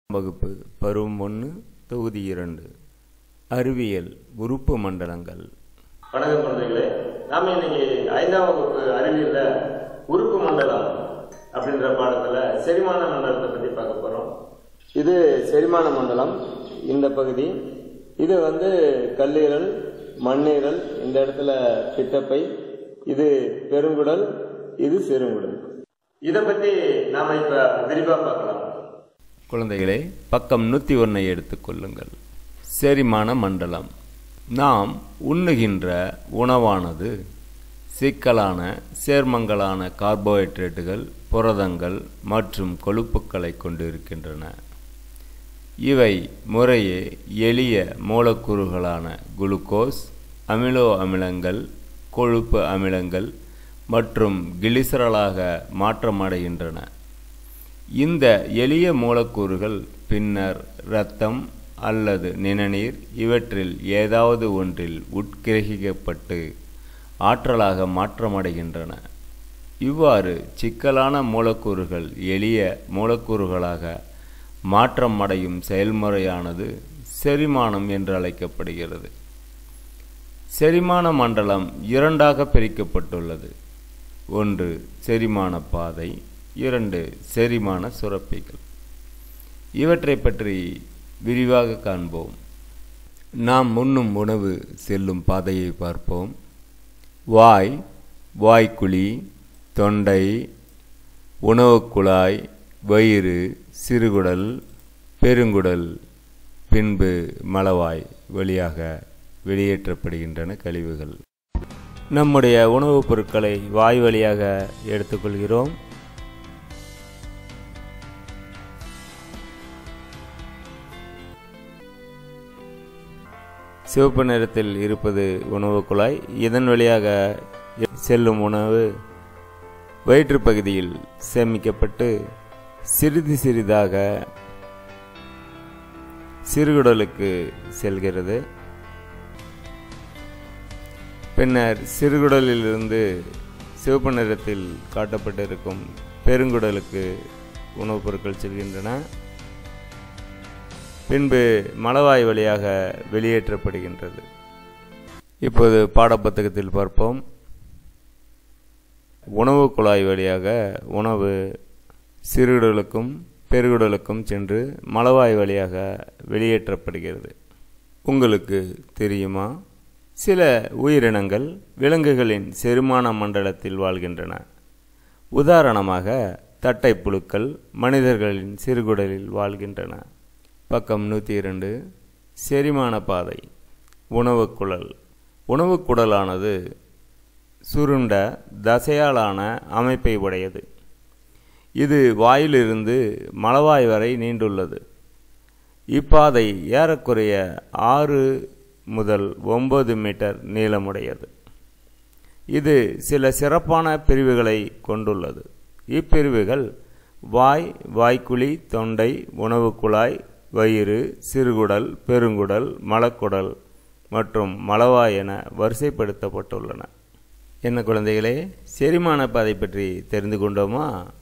வகுப்பு பருவம் 1 தொகுதி 2 அறிவியல் உறுப்பு மண்டலங்கள். வணக்கம் குழந்தைகளே, நாம இன்னைக்கு 5ஆம் வகுப்பு அறிவியல்ல உறுப்பு மண்டலம் அப்படின்ற பாடத்துல செரிமான மண்டலத்தை பத்தி பார்க்க போறோம். இது செரிமான மண்டலம். இந்த பகுதி இது கல்லீரல், மண்ணீரல், இந்த இடத்துல பித்தப்பை, இது பெருங்குடல், இது சிறுங்குடல். இதை பத்தி நாம இப்ப விரிவா பார்க்கலாம். குழந்தைகளே, பக்கம் 101 எடுத்துக்கொள்ளுங்கள். செரிமான மண்டலம். நாம் உண்ணுகின்ற உணவானது சிக்கலான சேர்மங்களான கார்போஹைட்ரேட்டுகள், புரதங்கள் மற்றும் கொழுப்புக்களை கொண்டிருக்கின்றன. இவை முறையே எளிய மூலக்கூறுகளான குளுக்கோஸ், அமினோ அமிலங்கள், கொழுப்பு அமிலங்கள் மற்றும் கிளிசரலாக மாற்றமடைகின்றன. இந்த எளிய மூலக்கூறுகள் பின்னர் இரத்தம் அல்லது நிணநீர் இவற்றில் ஏதாவது ஒன்றில் உட்கிரகிக்கப்பட்டு ஆற்றலாக மாற்றமடைகின்றன. இவ்வாறு சிக்கலான மூலக்கூறுகள் எளிய மூலக்கூறுகளாக மாற்றமடையும் செயல்முறையானது செரிமானம் என்று அழைக்கப்படுகிறது. செரிமான மண்டலம் 2ஆக பிரிக்கப்பட்டுள்ளது. 1 செரிமான பாதை, 2 செரிமான சுரப்பிகள். இவற்றை பற்றி விரிவாக காண்போம். நாம் உண்ணும் உணவு செல்லும் பாதையை பார்ப்போம். வாய், வாய்க்குழி, தொண்டை, உணவுக் குழாய், வயிறு, சிறுகுடல், பெருங்குடல், பின்பு மலவாய் வழியாக வெளியேற்றப்படுகின்றன கழிவுகள். நம்முடைய உணவுப் பொருட்களை வாய் வழியாக எடுத்துக்கொள்கிறோம். சிவப்பு நிறத்தில் இருப்பது உணவு குழாய். இதன் வழியாக செல்லும் உணவு வயிற்று பகுதியில் சேமிக்கப்பட்டு சிறிது சிறிதாக சிறுகுடலுக்கு செல்கிறது. பின்னர் சிறுகுடலிலிருந்து சிவப்பு நிறத்தில் காட்டப்பட்டிருக்கும் பெருங்குடலுக்கு உணவுப் பொருட்கள் செல்கின்றன. பின்பு மலவாய் வழியாக வெளியேற்றப்படுகின்றது. இப்போது பாடப்புத்தகத்தில் பார்ப்போம். உணவு குழாய் வழியாக உணவு சிறுகுடலுக்கும் பெருகுடலுக்கும் சென்று மலவாய் வழியாக வெளியேற்றப்படுகிறது. உங்களுக்கு தெரியுமா? சில உயிரினங்கள் விலங்குகளின் செரிமான மண்டலத்தில் வாழ்கின்றன. உதாரணமாக தட்டைப்புழுக்கள் மனிதர்களின் சிறுகுடலில் வாழ்கின்றன. பக்கம் 102 செரிமான பாதை. உணவுக்குழல். உணவுக்குடலானது சுருண்ட தசையாலான அமைப்பை உடையது. இது வாயிலிருந்து மலவாய் வரை நீண்டுள்ளது. இப்பாதை ஏறக்குறைய 6 முதல் 9 மீட்டர் நீளமுடையது. இது சில சிறப்பான பிரிவுகளை கொண்டுள்ளது. இப்பிரிவுகள் வாய், வாய்க்குழி, தொண்டை, உணவு குழாய், வயிறு, சிறுகுடல், பெருங்குடல், மலக்குடல் மற்றும் மலவாய் என வரிசைப்படுத்தப்பட்டுள்ளன. என்ன குழந்தைகளே, செரிமான பாதை பற்றி தெரிந்து கொண்டோமா?